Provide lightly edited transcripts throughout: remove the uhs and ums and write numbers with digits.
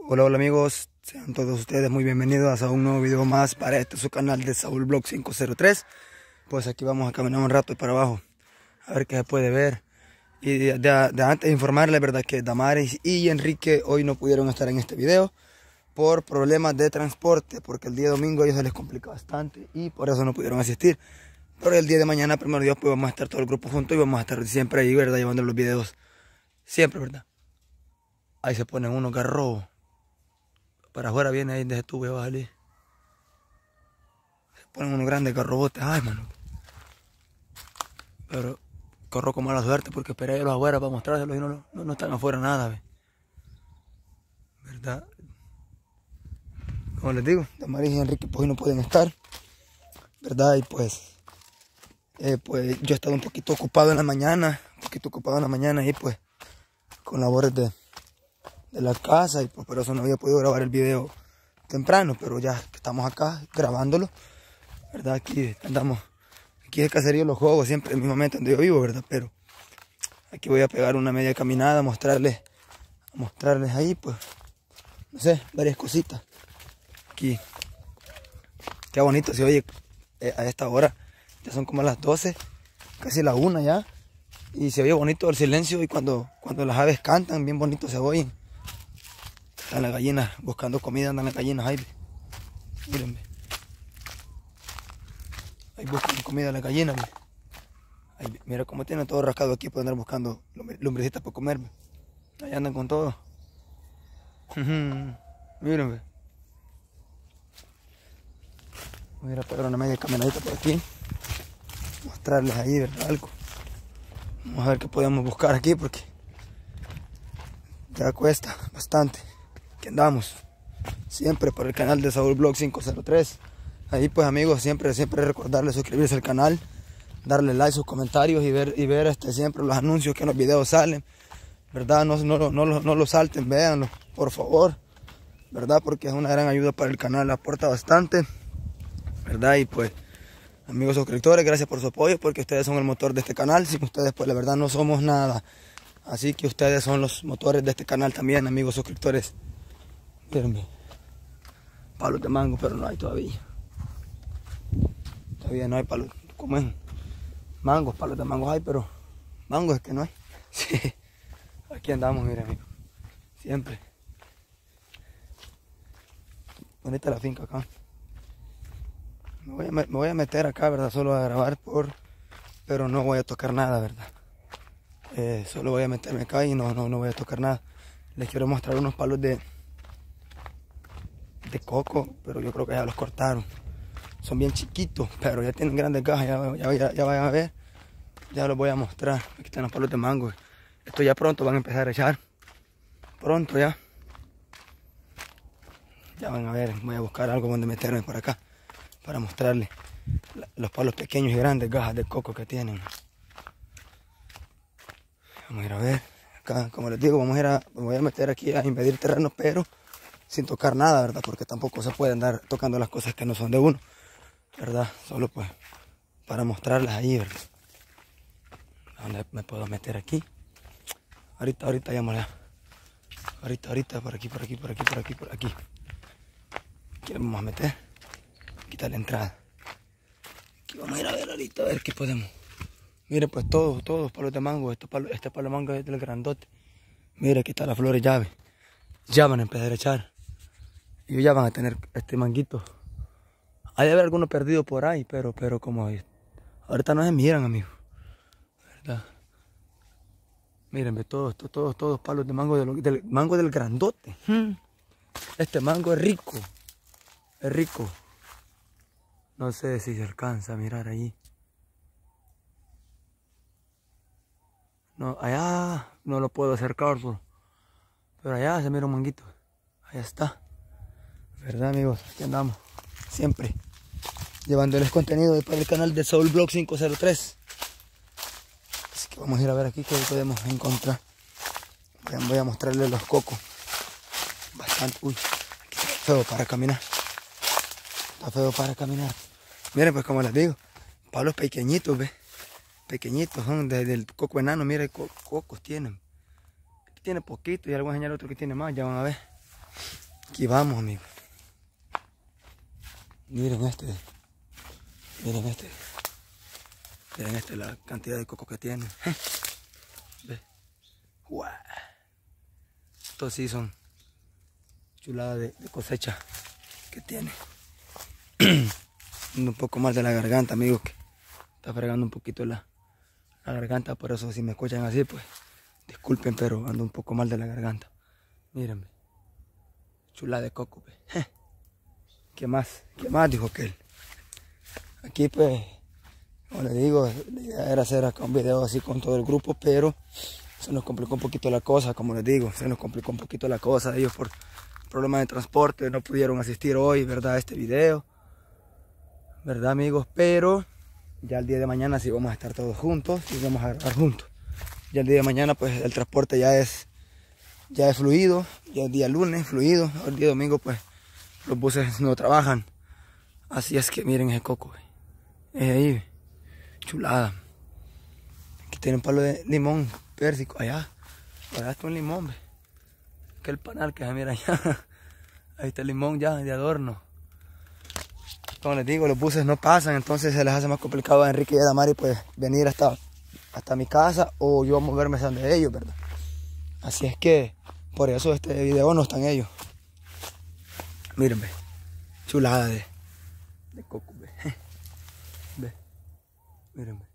Hola, hola amigos, sean todos ustedes muy bienvenidos a un nuevo video más para este su canal de Saúl Vlog 503. Pues aquí vamos a caminar un rato para abajo, a ver qué se puede ver. Y de antes de informarles, verdad que Damaris y Enrique hoy no pudieron estar en este video por problemas de transporte, porque el día domingo a ellos se les complica bastante y por eso no pudieron asistir. Pero el día de mañana, primero Dios, pues vamos a estar todo el grupo juntos y vamos a estar siempre ahí, verdad, llevando los videos. Siempre, verdad. Ahí se ponen unos garrobos. Para afuera viene ahí desde tu va a salir. Se ponen unos grandes garrobotes. Ay, mano. Pero corro con mala suerte porque esperé a los afuera para mostrárselos y no están afuera nada, ¿ve? ¿Verdad? Como les digo, Damaris y Enrique pues no pueden estar, ¿verdad? Y pues yo he estado un poquito ocupado en la mañana, y pues con labores de la casa y pues por eso no había podido grabar el video temprano, pero ya que estamos acá grabándolo, ¿verdad? Aquí andamos, aquí es Caserío Los Juegos, siempre mismamente donde yo vivo, ¿verdad? Pero aquí voy a pegar una media caminada, a mostrarles ahí, pues, no sé, varias cositas. Aquí, qué bonito se oye a esta hora, ya son como las 12, casi la 1 ya, y se oye bonito el silencio y cuando las aves cantan, bien bonito se oyen. Están las gallinas buscando comida, andan las gallinas ahí. Miren, ahí buscan comida las gallinas. Ahí, mira cómo tienen todo rascado aquí para andar buscando lombricitas para comer. Ahí andan con todo. Miren. Voy a ir a pegar una media caminadita por aquí. Mostrarles ahí, ¿verdad? Algo. Vamos a ver qué podemos buscar aquí porque ya cuesta bastante. Que andamos siempre por el canal de Saúl Vlog 503. Ahí pues amigos, siempre recordarles suscribirse al canal, darle like, sus comentarios y ver siempre los anuncios que en los videos salen, ¿verdad? No lo salten, véanlo, por favor, ¿verdad? Porque es una gran ayuda para el canal, aporta bastante, ¿verdad? Y pues amigos suscriptores, gracias por su apoyo porque ustedes son el motor de este canal. Sin ustedes pues la verdad no somos nada, así que ustedes son los motores de este canal también, amigos suscriptores. Mírenme, palos de mango, pero no hay todavía. Todavía no hay palos, como es mangos, palos de mangos hay, pero mangos es que no hay. Sí. Aquí andamos, miren amigos, siempre. Bonita la finca acá. Me voy a meter acá, ¿verdad? Solo a grabar pero no voy a tocar nada, ¿verdad? Solo voy a meterme acá y no voy a tocar nada. Les quiero mostrar unos palos de coco, pero yo creo que ya los cortaron. Son bien chiquitos, pero ya tienen grandes gajas, ya vayan a ver. Ya los voy a mostrar. Aquí están los palos de mango. Esto ya pronto van a empezar a echar. Pronto ya. Ya van a ver, voy a buscar algo donde meterme por acá para mostrarles los palos pequeños y grandes gajas de coco que tienen. Vamos a ir a ver. Acá, como les digo, me voy a meter aquí a invadir terrenos, pero sin tocar nada, ¿verdad? Porque tampoco se puede andar tocando las cosas que no son de uno, ¿verdad? Solo pues para mostrarlas ahí, ¿verdad? ¿Dónde me puedo meter aquí? Ahorita llámala. Ahorita, por aquí. Aquí vamos a meter. Quitar la entrada. Aquí vamos a ir a ver ahorita, a ver qué podemos. Mire pues todos palos de mango. Este palo de mango es del grandote. Mire, aquí están las flores llave. Ya van a empezar a echar. Y ya van a tener este manguito. Hay de haber algunos perdidos por ahí, pero como ahorita no se miran, amigos. ¿Verdad? Miren, todos palos de mango del mango del grandote. Este mango es rico. Es rico. No sé si se alcanza a mirar ahí. No, allá no lo puedo acercar, pero allá se mira un manguito. Allá está. ¿Verdad, amigos? Aquí andamos. Siempre llevándoles contenido para el canal de Saúl Vlog 503. Así que vamos a ir a ver aquí qué podemos encontrar. Voy a mostrarles los cocos. Bastante. Uy, está feo para caminar. Está feo para caminar. Miren, pues como les digo, palos pequeñitos, ¿ves? Pequeñitos, son del coco enano. Miren, cocos tienen. Aquí tiene poquito y algo voy a enseñar otro que tiene más, ya van a ver. Aquí vamos, amigos. Miren este. Miren este. Miren este, la cantidad de coco que tiene. ¿Ves? ¡Guau! Estos sí son chuladas de cosecha que tiene. Un poco más de la garganta, amigos, que está fregando un poquito la garganta. Por eso si me escuchan así, pues disculpen, pero ando un poco mal de la garganta. Mírenme. Chulada de coco, ¿ves? ¿Qué más? ¿Qué más? Dijo aquel. Aquí pues, como les digo, la idea era hacer acá un video así con todo el grupo, pero se nos complicó un poquito la cosa, como les digo, se nos complicó un poquito la cosa. Ellos por problemas de transporte no pudieron asistir hoy, ¿verdad? A este video, ¿verdad, amigos? Pero ya el día de mañana sí vamos a estar todos juntos y vamos a grabar juntos. Ya el día de mañana pues el transporte ya es fluido, ya el día lunes fluido, el día domingo pues los buses no trabajan. Así es que miren ese coco, es ahí, chulada. Aquí tienen palo de limón, pérsico, allá está un limón, ¿ve? Que el panal que se mira allá. Ahí está el limón ya de adorno. Como les digo, los buses no pasan, entonces se les hace más complicado a Enrique y a Damari pues venir hasta mi casa o yo moverme hacia donde ellos, ¿verdad? Así es que por eso este video no están ellos. Miren, ve, chulada de coco, ve. Ve, miren, ve.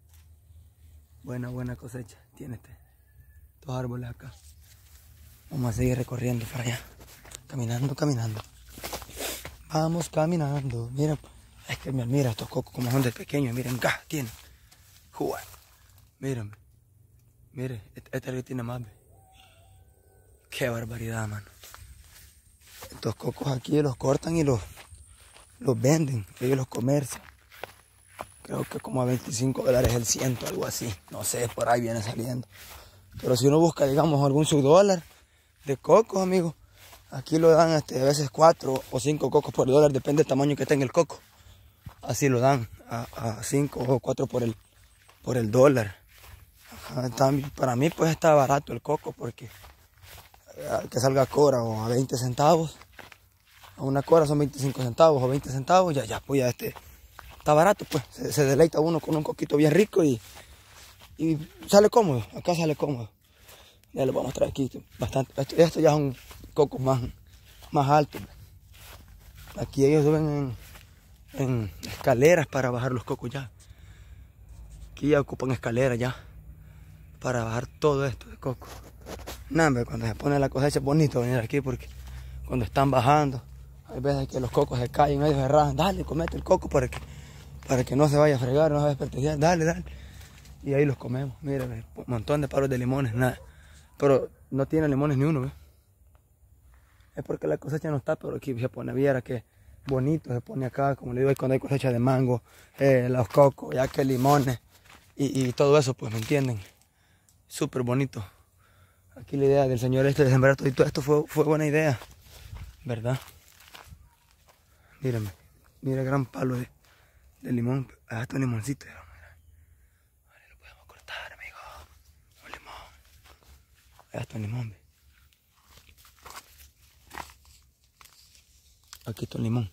Buena cosecha tiene estos árboles acá. Vamos a seguir recorriendo para allá, caminando. Vamos caminando. Miren, es que me admira estos cocos como son de pequeños. Miren, gas tienen. Miren, miren, este es el que tiene más, ve. Qué barbaridad, mano. Estos cocos aquí los cortan y los venden, ellos los comercian. Creo que como a $25 el ciento, algo así. No sé, por ahí viene saliendo. Pero si uno busca, digamos, algún $1 de cocos, amigos, aquí lo dan a veces 4 o 5 cocos por $1, depende del tamaño que tenga el coco. Así lo dan a 5 o 4 por el $1. Para mí pues está barato el coco porque que salga a cora o a 20 centavos. A una cora son 25 centavos o 20 centavos, ya pues ya está barato, pues se deleita uno con un coquito bien rico y sale cómodo, acá sale cómodo. Ya les voy a mostrar aquí bastante. Esto ya son cocos más altos. Aquí ellos suben en escaleras para bajar los cocos ya. Aquí ya ocupan escaleras ya para bajar todo esto de coco. Nada, cuando se pone la cosecha es bonito venir aquí porque cuando están bajando hay veces que los cocos se caen, ellos se rajan. Dale, comete el coco para que no se vaya a fregar, no se vaya a desperdiciar. Dale. Y ahí los comemos. Miren, un montón de palos de limones, nada. Pero no tiene limones ni uno, ¿ves? Es porque la cosecha no está, pero aquí se pone, viera que bonito se pone acá, como le digo, cuando hay cosecha de mango, los cocos, ya que limones y todo eso, pues, ¿me entienden? Súper bonito. Aquí la idea del señor de sembrar todo esto fue buena idea, ¿verdad? Mírenme, mira el gran palo de limón. Ah, está un limoncito. Vale, lo podemos cortar, amigo. Un limón. Ahí está un limón, ve. Aquí está un limón.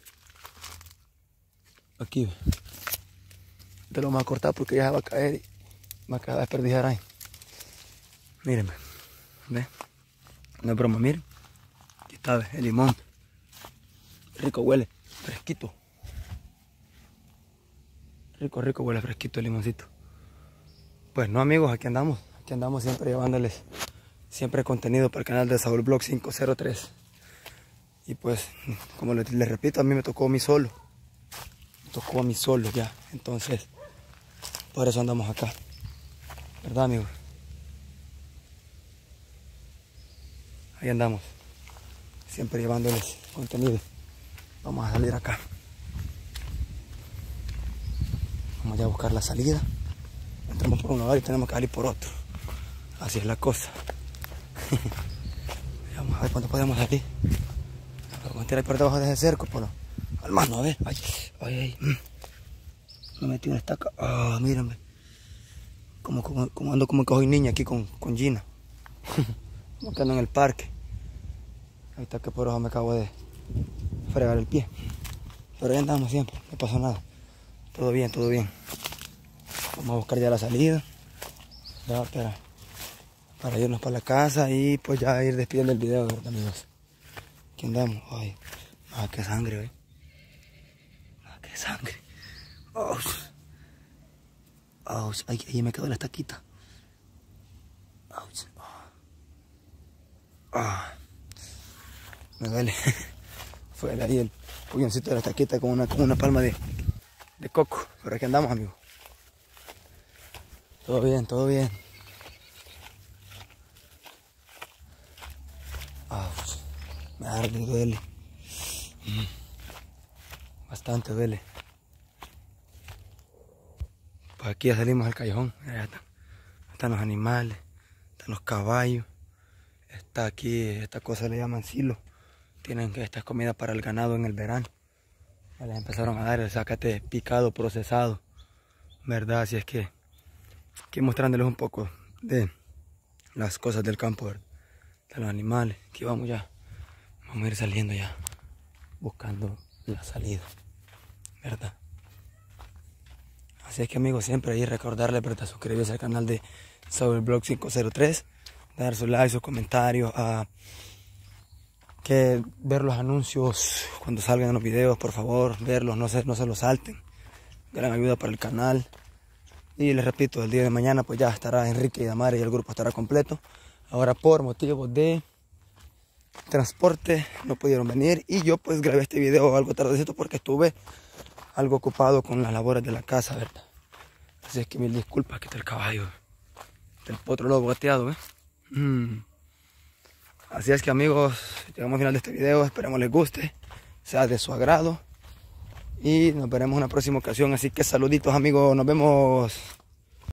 Aquí, ve. Te lo vamos a cortar porque ya va a caer y va a desperdiciar ahí. Mírenme. ¿Ve? No es broma, miren. Aquí está, ve, el limón. Rico huele, fresquito. Rico huele fresquito el limoncito. Pues no, amigos, aquí andamos siempre llevándoles siempre contenido para el canal de Saúl Vlog 503. Y pues, como les repito, a mí me tocó a mí solo. Ya. Entonces, por eso andamos acá. ¿Verdad, amigos? Ahí andamos. Siempre llevándoles contenido. Vamos a salir acá. Vamos ya a buscar la salida. Entramos por un lugar y tenemos que salir por otro. Así es la cosa. Vamos a ver cuándo podemos salir. Vamos a tirar por debajo de ese cerco, por al mano, a ver. Ay. Me metí una estaca. Ah, mírenme. Como ando como que soy niña aquí con Gina. Como que ando en el parque. Ahí está que por abajo me acabo de fregar el pie. Pero ya andamos siempre, no pasó nada. Todo bien, todo bien. Vamos a buscar ya la salida, ¿verdad? Para irnos para la casa y pues ya ir despidiendo el video, ¿verdad, amigos? Aquí andamos. Ay, qué sangre, ¿eh? Qué sangre. Ahí me quedó la estaquita. Me duele. Fue ahí el puñoncito de la estaquita con una palma de coco. Pero aquí andamos, amigos. Todo bien, todo bien. Me arde y duele. Bastante duele. Pues aquí ya salimos al callejón. Allá están los animales, están los caballos. Está aquí, esta cosa le llaman silo. Tienen que esta es comida para el ganado en el verano. Ya les empezaron a dar el zacate picado, procesado, ¿verdad? Así es que aquí mostrándoles un poco de las cosas del campo, ¿verdad? De los animales. Aquí vamos a ir saliendo ya, buscando la salida, ¿verdad? Así es que, amigos, siempre ahí recordarles, ¿verdad? Suscribirse al canal de Saulblog 503, dar su like, sus comentarios, que ver los anuncios cuando salgan los videos, por favor, verlos, no se los salten. Gran ayuda para el canal. Y les repito, el día de mañana pues ya estará Enrique y Damari y el grupo estará completo. Ahora por motivos de transporte no pudieron venir y yo pues grabé este video algo tardecito porque estuve algo ocupado con las labores de la casa, ¿verdad? Así es que mil disculpas, que está el caballo del potro lobo gateado, ¿eh? Así es que, amigos, llegamos al final de este video, esperemos les guste, sea de su agrado y nos veremos en una próxima ocasión. Así que saluditos, amigos, nos vemos.